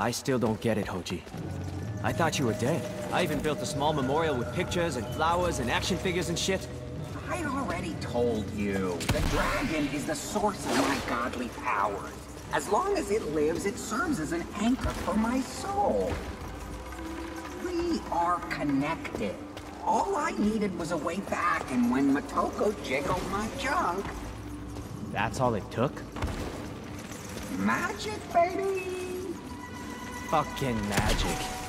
I still don't get it, Hoji. I thought you were dead. I even built a small memorial with pictures and flowers and action figures and shit. I already told you. The dragon is the source of my godly powers. As long as it lives, it serves as an anchor for my soul. We are connected. All I needed was a way back, and when Motoko jiggled my junk... That's all it took? Magic, baby! Fucking magic.